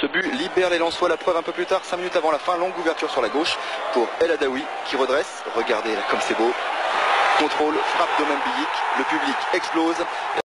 but libère les Lensois, la preuve un peu plus tard, 5 minutes avant la fin, longue ouverture sur la gauche pour El Adaoui qui redresse, regardez là comme c'est beau, contrôle, frappe d'Omen Bilik, le public explose.